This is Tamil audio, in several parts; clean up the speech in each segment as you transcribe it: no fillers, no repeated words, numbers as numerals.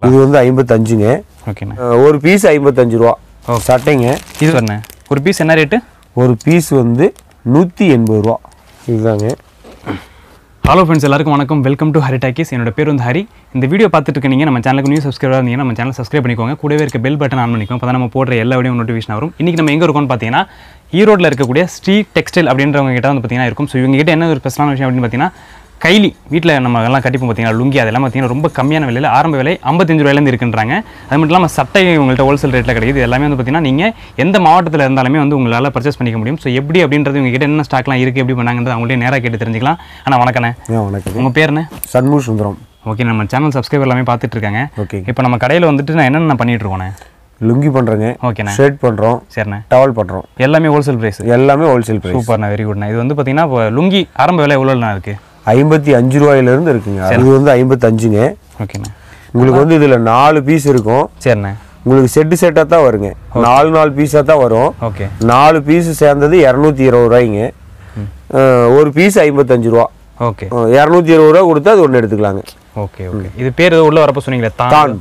இது வந்து 55ங்க. ஓகேண்ணா. ஒரு பீஸ் 55 ரூபா. சட்டைங்க. இது என்ன ஒரு பீஸ் என்ன ரேட்டு? ஒரு பீஸ் வந்து 180 ரூபா. இதுதாங்க. ஹலோ ஃப்ரெண்ட்ஸ், எல்லாருக்கும் வணக்கம். Welcome to Hari talkies. என்னோட பேர் வந்து ஹரி. இந்த வீடியோ பார்த்துட்டு இருக்கீங்க. நம்ம சேனலுக்கு நியூ சப்ஸ்கிரைபராக இருந்தீங்கன்னா நம்ம சேனல் சப்ஸ்கிரைப் பண்ணிக்கோங்க. கூடவே இருக்க பெல் பட்டன் ஆன் பண்ணிக்கோங்க. அப்போ தான் நம்ம போடுற எல்லா வீடியோ நோட்டிஃபிகேஷன் வரும். இன்றைக்கி நம்ம எங்கே இருக்கோம்னு பார்த்தீங்கன்னா ஈரோட்டில் இருக்கக்கூடிய ஸ்ரீ டெக்ஸ்டைல் அப்படின்றவங்க கிட்ட வந்து பார்த்தீங்கன்னா இருக்கும். ஸோ இவங்க கிட்ட என்ன ஒரு ஸ்பெஷலான விஷயம் அப்படின்னு பார்த்தீங்கன்னா கைலி வீட்டில் நம்ம எல்லாம் கட்டிப்போம் பார்த்தீங்கன்னா லுங்கி, அதெல்லாம் பார்த்தீங்கன்னா ரொம்ப கம்மியான விலையில் ஆரம்ப விலை 55 ரூபாயிலேருந்து இருக்குன்றாங்க. அது மட்டும் இல்லாமல் சட்டை உங்கள்கிட்ட ஹோல்சேல் ரேட்டில் கிடைக்குது. எல்லாமே வந்து பார்த்தீங்கன்னா நீங்கள் எந்த மாவட்டத்தில் இருந்தாலுமே வந்து உங்களால் பர்ச்சேஸ் பண்ணிக்க முடியும். ஸோ எப்படி அப்படின்றது உங்ககிட்ட என்ன ஸ்டாக்லாம் இருக்குது, எப்படி பண்ணாங்கன்றது அவங்கள்ட்ட நேராக கேட்டு தெரிஞ்சுக்கலாம். ஆனால் வணக்கண்ணே. வணக்கம். உங்கள் பேர் என்ன? சண்முக சுந்தரம். ஓகே, நம்ம சேனல் சப்ஸ்கிரைபர் எல்லாமே பார்த்துட்டு இருக்காங்க. ஓகே. இப்போ நம்ம கடையில் வந்துட்டு நான் என்னென்ன பண்ணிட்டு இருக்கோண்ணே? லுங்கி பண்ணுறேங்க. ஓகேண்ணா. ஷர்ட் பண்ணுறோம். சரிண்ணே. டவல் பண்ணுறோம். எல்லாமே ஹோல்சேல் ப்ரைஸ்? எல்லாமே ஹோல்சேல் ப்ரைஸ். சூப்பர்ண்ணா, வெரி குட்ண்ணா. இது வந்து பார்த்தீங்கன்னா இப்போ லுங்கி ஆரம்ப விலை எவ்வளோண்ணா இருக்குது? 55 ரூபாயிலிருந்து இருக்குங்க. இது வந்து 55ங்க. ஓகேண்ணா. உங்களுக்கு வந்து இதில் 4 பீஸ் இருக்கும். சரிண்ணே. உங்களுக்கு செட்டாக தான் வருங்க. 4 பீஸாக தான் வரும். ஓகே. 4 பீஸ் சேர்ந்தது 220 ரூபாய்ங்க. ஒரு பீஸ் 55 ரூபா. ஓகே. 220 ரூபா கொடுத்தா அது ஒன்று எடுத்துக்கலாங்க. Okay okay. இது பேர் உள்ள வரப்போ சொன்னீங்களே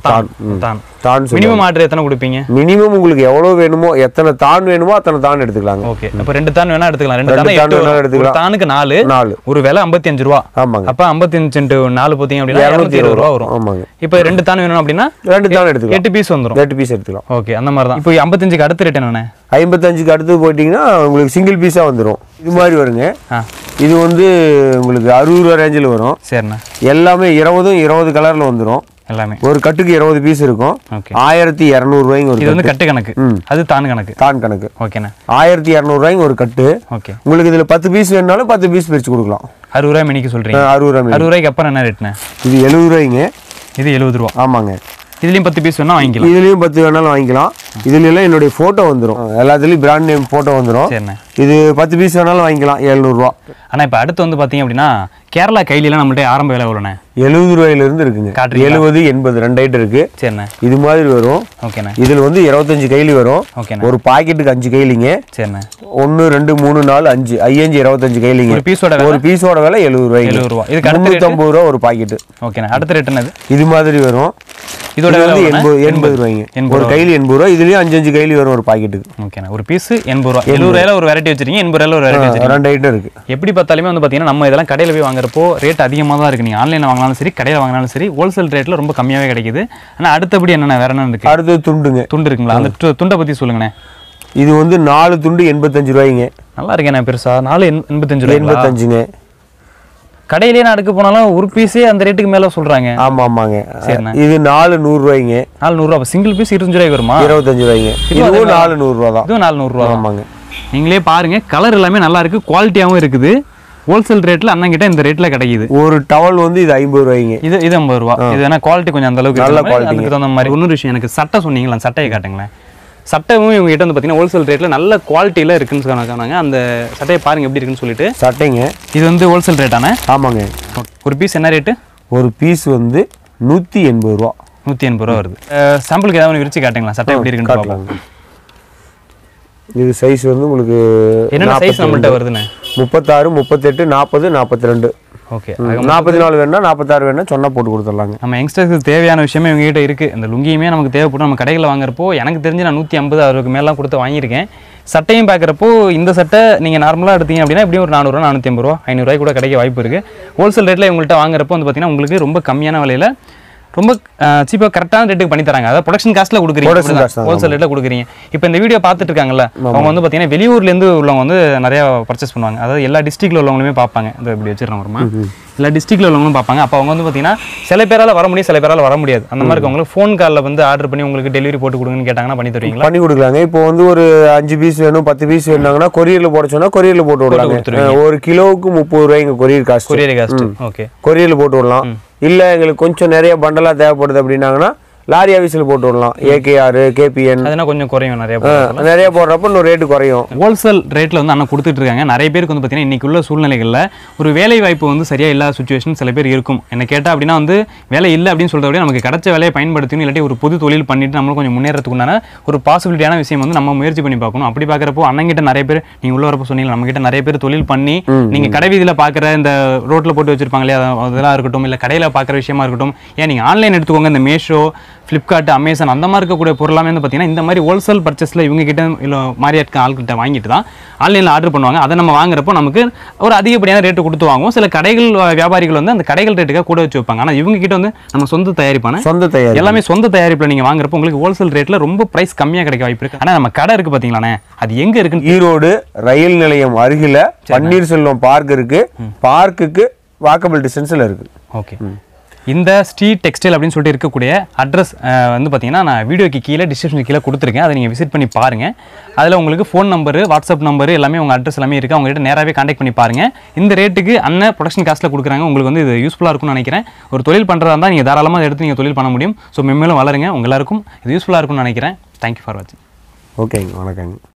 தான். மினிமம் ஆர்டர் எத்தனை கொடுப்பீங்க? மினிமம் உங்களுக்கு எவ்வளவு வேணுமோ, எத்தனை தான் வேணுமோ அத்தனை தான் எடுத்துக்கலாங்க. ஓகே. அப்ப 2 தான் வேணா எடுத்துக்கலாம். 2 தான் எடுத்துக்கலாம். தானுக்கு 4 ஒரு விலை 55 ரூபா. ஆமாங்க. அப்ப 55 × 4 போத்தீங்க அப்படினா 220 ரூபா வரும். ஆமாங்க. இப்போ 2 தான் வேணும் அப்படினா 2 தான் எடுத்துக்கலாம். 8 பீஸ் வந்துரும். 8 பீஸ் எடுத்துக்கலாம். ஓகே, அந்த மாதிரி தான். இப்போ 55க்கு அடுத்த ரேட் என்னண்ணே? 55க்கு அடுத்து போயிட்டீங்கன்னா உங்களுக்கு சிங்கிள் பீஸா வந்துரும். இது மாதிரி வருங்க. இது வந்து உங்களுக்கு 60 ரூபா ரேஞ்சில் வரும். சரிண்ணா. எல்லாமே 20 கலர்ல வந்துரும். எல்லாமே ஒரு கட்டுக்கு 20 பீஸ் இருக்கும். 1200 ரூபாய்க்கு ஒரு. இது வந்து கட்டு கணக்கு. அது தான் கணக்கு. தான் கணக்கு. ஓகேண்ணா. 1200 ரூபாய்க்கு ஒரு கட்டு. ஓகே. உங்களுக்கு இதுல 10 பீஸ் வேணும்னாலும் 10 பீஸ் பிரிச்சு கொடுக்கலாம். 60 ரூபாய் மணிக்கு சொல்றீங்க? 60 ரூபாய். 60 ரூபாய்க்கு அப்புறம் என்ன ரேட்ண்ணே? இது 70 ரூபாய்ங்க. இது 70 ரூபா. ஆமாங்க. இதுலயும் 10 பீஸ் வேணா வாங்கிக்கலாம். இதுலயும் 10 வேணாலும் வாங்கிக்கலாம். இதுல எல்லாம் என்னுடைய போட்டோ வந்துரும். எல்லாத்துலயும் பிராண்ட் நேம் போட்டோ வந்துரும். இது 10 பீஸ் வேணாலும் வாங்கிக்கலாம். 700 ரூபா. ஆனா இப்ப அடுத்து வந்து பாத்தீங்க அப்படின்னா கேரளா கைலிலாம் நம்மள்ட்ட ஆரம்ப விலை எவ்வளோண்ணே? 70 ரூபாயில இருந்து இருக்குங்க. 70, 80 2 ஐட்டம் இருக்கு. சரிண்ணே. இது மாதிரி வரும். ஓகேண்ணே. இதுல வந்து 25 கைலி வரும். ஓகேண்ணே. ஒரு பாக்கெட்டுக்கு 5 கைலிங்க. சரிண்ணே. 1 2 3 4 5 25 கைலிங்க. ஒரு பீஸோட விலை 70 ரூபாய். 70 ரூபா. இதுக்கு 350 ரூபா ஒரு பாக்கெட். ஓகேண்ணே. அடுத்த ரேட் என்னது? இது மாதிரி வரும். இதோட விலை 80 ரூபாய்ங்க. ஒரு கைலி 80 ரூபா. இதுலயும் 5 கைலி வரும் ஒரு பாக்கெட்டுக்கு. ஓகேண்ணே. ஒரு பீஸ் 80 ரூபா. 70 ரூபாயில ஒரு வெரைட்டி வச்சிருக்கீங்க, 80 ரூபாயில ஒரு வெரைட்டி வச்சிருக்கீங்க. 2 ஐட்டம் இருக்கு. எப்படி பார்த்தாலுமே வந்து பாத்தீங்கன்னா நம்ம இதெல்லாம் கடையில போய் வாங்குறப்போ ரேட் அதிகமாக தான் இருக்கு. நீங்க ஆன்லைன்ல வாங்கினாலும் சரி, கடையில் வாங்கினாலும் சரி, ஹோல்சேல் ரேட்ல ரொம்ப கம்மியாவே கிடைக்குது. ஆனா அடுத்தபடி என்னென்ன வேற என்ன இருக்கு? அடுத்து துண்டுங்க. துண்டு இருக்குங்களா? அந்த துண்டை பத்தி சொல்லுங்கண்ணே. இது வந்து 4 துண்டு 85 ரூபாய்ங்க. நல்லா இருக்கேண்ணே. பெருசா 4 85 ரூபாய். 85ங்க. கடையிலேயே நான் அடுக்க போனாலும் ஒரு பீஸே அந்த ரேட்டுக்கு மேல சொல்றாங்க. ஆமா ஆமாங்க. சரிண்ணா. இது 400 ரூபாய்ங்க. 400 ரூபா. சிங்கிள் பீஸ் 25 ரூபாய்க்கு வருமா? 25 ரூபாய்ங்க. இதுவும் 400 ரூபா தான். இதுவும் 400 ரூபா. ஆமாங்க. நீங்களே பாருங்க, கலர் எல்லாமே நல்லா இருக்கு, குவாலிட்டியாவும் இருக்குது. ஹோல்சேல் ரேட்ல அண்ணங்கிட்ட இந்த ரேட்ல கிடைக்குது. ஒரு டவல் வந்து இது 50 ரூபாய்ங்க. இது 50 ரூபா. இது ஏன்னா குவாலிட்டி கொஞ்சம் அந்த அளவுக்கு நல்ல குவாலிட்டி. அதுக்கு தகுந்த மாதிரி. இன்னொரு விஷயம், எனக்கு சட்டை சொன்னீங்களா, சட்டையை காட்டுங்களேன். சட்டையும் இவங்க கிட்ட வந்து பார்த்தீங்கன்னா ஹோல்சேல் ரேட்ல நல்ல குவாலிட்டியில இருக்குன்னு சொன்னாங்க. அந்த சட்டையை பாருங்க எப்படி இருக்குன்னு சொல்லிட்டு. சட்டைங்க இது வந்து ஹோல்சேல் ரேட்டானே? ஆமாங்க. ஒரு பீஸ் என்ன ரேட்டு? ஒரு பீஸ் வந்து 180 ரூபா. 180 ரூபா வருது. சாம்பிளுக்கு ஏதாவது விரிச்சு காட்டுங்களா, சட்டை எப்படி இருக்குன்னு பார்ப்போம். இது சைஸ் வந்து உங்களுக்கு என்ன சைஸ் நம்மள்ட்ட வருதுண்ணே? 36, 38, 40, 42. ஓகே. 44 வேணா 46 வேணா சொன்னா போட்டு கொடுத்துடலாங்க. நம்ம யங்ஸ்டர்ஸ்க்கு தேவையான விஷயமே இவங்க கிட்ட இருக்கு. இந்த லுங்கியுமே நமக்கு தேவைப்படும். நம்ம கடைகளில் வாங்குறப்போ எனக்கு தெரிஞ்சு நான் 150 60 மேலாம் கொடுத்து வாங்கியிருக்கேன். சட்டையும் பார்க்குறப்போ இந்த சட்டை நீங்கள் நார்மலாக எடுத்தீங்க அப்படின்னா எப்படியும் ஒரு 400 ரூபா 450 ரூபா 500 ரூபாய் கூட கிடைக்க வாய்ப்பு இருக்குது. ஹோல்சேல் ரேட்டில் இவங்கள்ட்ட வாங்குறப்போ வந்து பார்த்தீங்கன்னா உங்களுக்கு ரொம்ப கம்மியான விலையில் ரொம்ப சீப்பாக கரெக்டான ரேட்டுக்கு பண்ணி தராங்க. அதாவது ப்ரொடக்ஷன் காஸ்ட்டில் கொடுக்குறீங்க, ஹோல்சேல் ரேட்டில் கொடுக்குறீங்க. இப்போ இந்த வீடியோ பார்த்துட்டு இருக்காங்கல்ல, அவங்க வந்து பார்த்தீங்கன்னா வெளியூர்லேருந்து உள்ளவங்க வந்து நிறையா பர்ச்சேஸ் பண்ணுவாங்க. அதாவது எல்லா டிஸ்ட்ரிக்டில் உள்ளவங்களுமே பார்ப்பாங்க. இந்த இப்படி வச்சிடறோம் வருமா, எல்லா டிஸ்ட்ரிக்டில் உள்ளவங்களும் பார்ப்பாங்க. அப்போ அவங்க வந்து பார்த்தீங்கன்னா சில பேரால் வர முடியும், சில பேரால் வர முடியாது. அந்த மாதிரி இருக்கவங்களுக்கு ஃபோன் காலில் வந்து ஆர்டர் பண்ணி உங்களுக்கு டெலிவரி போட்டு கொடுங்கன்னு கேட்டாங்கன்னா பண்ணி தருவீங்களா? பண்ணி கொடுக்கலாங்க. இப்போ வந்து ஒரு 5 பீஸ் வேணும், 10 பீஸ் வேணுங்கன்னா கொரியரில் போட சொன்னால் கொரியரில் போட்டு விடலாங்க. ஒரு கிலோவுக்கு 30 ரூபாய்ங்க கொரியர் காஸ்ட். ஓகே. கொரியரில் போட்டு விடலாம். இல்லை எங்களுக்கு கொஞ்சம் நிறைய பண்டலாக தேவைப்படுது அப்படின்னாங்கன்னா லாரி ஆஃபீஸில் போட்டு விடலாம். ஏகேஆர், கேபிஎன் அதெல்லாம் கொஞ்சம் குறையும். நிறைய போடுறப்ப இன்னும் ரேட்டு குறையும். ஹோல்சேல் ரேட்டில் வந்து அண்ணன் கொடுத்துட்டு இருக்காங்க. நிறைய பேருக்கு வந்து பார்த்தீங்கன்னா இன்றைக்கி உள்ள சூழ்நிலைகளில் ஒரு வேலை வாய்ப்பு வந்து சரியாக இல்லாத சுச்சுவேஷன் சில பேர் இருக்கும். என்ன கேட்டால் அப்படின்னா வந்து வேலை இல்லை அப்படின்னு சொல்கிறத விட நமக்கு கிடைச்ச வேலையை பயன்படுத்தணும், இல்லாட்டி ஒரு பொது தொழில் பண்ணிட்டு நம்மளும் கொஞ்சம் முன்னேறதுக்குண்டான ஒரு பாசிபிலிட்டியான விஷயம் வந்து நம்ம முயற்சி பண்ணி பார்க்கணும். அப்படி பார்க்குறப்போ அண்ணங்கிட்ட நிறைய பேர் நீங்கள் உள்ள வரப்போ சொன்னீங்க, நம்மகிட்ட நிறைய பேர் தொழில் பண்ணி நீங்கள் கடை வீதியில் பார்க்குற இந்த ரோட்டில் போட்டு வச்சிருப்பாங்களே அதெல்லாம் இருக்கட்டும், இல்லை கடையில் பார்க்குற விஷயமா இருக்கட்டும், ஏன் நீங்கள் ஆன்லைன் எடுத்துக்கோங்க. இந்த மீஷோ, ஃப்ளிப்கார்ட் அமேசான் அந்த மாதிரி இருக்கக்கூடிய பொருளாமே வந்து பார்த்தீங்கன்னா இந்த மாதிரி ஹோல்சேல் பர்ச்சேஸில் இவங்க கிட்ட இல்லை மாதிரி இருக்க ஆள்கிட்ட வாங்கிட்டு தான் ஆன்லைனில் ஆர்டர் பண்ணுவாங்க. அதை நம்ம வாங்குறப்போ நமக்கு ஒரு அதிகப்படியான ரேட்டு கொடுத்து வாங்குவோம். சில கடைகள் வியாபாரிகள் வந்து அந்த கடைகள் ரேட்டுக்காக கூட வச்சு வைப்பாங்க. ஆனால் இவங்க கிட்ட வந்து நம்ம சொந்த தயாரிப்பான எல்லாமே சொந்த தயாரிப்பில் நீங்கள் வாங்குறப்போ உங்களுக்கு ஹோல்சேல் ரேட்டில் ரொம்ப ப்ரைஸ் கம்மியாக கிடைக்க வாய்ப்பு இருக்குது. ஆனால் நம்ம கடை இருக்குது பார்த்தீங்களாண்ணே, அது எங்கே இருக்குன்னு ஈரோடு ரயில் நிலையம் அருகில் பன்னீர்செல்வம் பார்க் இருக்கு. பார்க்குக்கு வாக்கபிள் டிஸ்டன்ஸில் இருக்கு. ஓகே, இந்த ஸ்ட்ரீட் டெக்ஸ்டைல் அப்படின்னு சொல்லிட்டு இருக்கக்கூடிய அட்ரஸ் வந்து பார்த்தீங்கன்னா நான் வீடியோக்கு கீழே டிஸ்கிரிப்ஷன் கீழே கொடுத்துருக்கேன். அதை நீங்கள் விசிட் பண்ணி பாருங்கள். அதில் உங்களுக்கு ஃபோன் நம்பரு, வாட்ஸ்அப் நம்பரு எல்லாமே உங்கள் அட்ரஸ் எல்லாமே இருக்குது. அவங்ககிட்ட நேராகவே காண்டாக்ட் பண்ணி பாருங்கள். இந்த ரேட்டுக்கு அண்ணன் ப்ரொடக்ஷன் காஸ்ட்டில் கொடுக்குறாங்க. உங்களுக்கு வந்து இது யூஸ்ஃபுல்லாக இருக்கும்னு நினைக்கிறேன். ஒரு தொழில் பண்ணுறதா இருந்தால் நீங்கள் தாராளமாக எடுத்து நீங்கள் தொழில் பண்ண முடியும். ஸோ மென்மேலும் வளருங்க. உங்கள் எல்லாருக்கும் இது யூஸ்ஃபுல்லாக இருக்கும்னு நினைக்கிறேன். தேங்க்யூ ஃபார் வாட்சிங். ஓகேங்க, வணக்கங்க.